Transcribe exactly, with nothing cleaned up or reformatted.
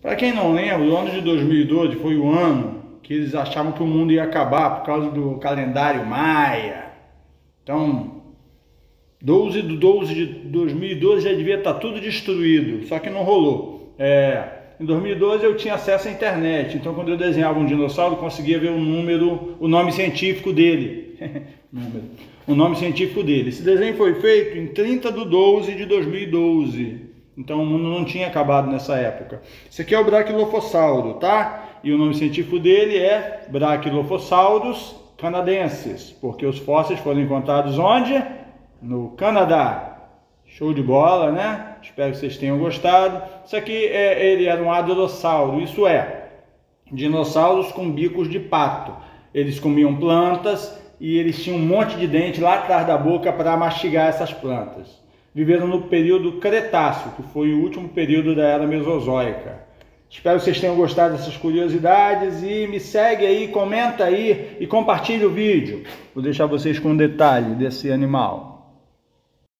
Para quem não lembra, o ano de dois mil e doze foi o ano que eles achavam que o mundo ia acabar por causa do calendário maia. Então, doze de doze de dois mil e doze já devia estar tudo destruído, só que não rolou. É, em dois mil e doze eu tinha acesso à internet, então quando eu desenhava um dinossauro eu conseguia ver o número, o nome científico dele. O nome científico dele. Esse desenho foi feito em trinta de doze de dois mil e doze. Então o mundo não tinha acabado nessa época. Esse aqui é o Brachilophosaurus, tá? E o nome científico dele é Brachilophosaurus canadensis, porque os fósseis foram encontrados onde? No Canadá. Show de bola, né? Espero que vocês tenham gostado. Isso aqui, é, ele era um hadrossauro, isso é, dinossauros com bicos de pato. Eles comiam plantas e eles tinham um monte de dente lá atrás da boca para mastigar essas plantas. Viveram no período Cretáceo, que foi o último período da Era Mesozoica. Espero que vocês tenham gostado dessas curiosidades e me segue aí, comenta aí e compartilha o vídeo. Vou deixar vocês com um detalhe desse animal.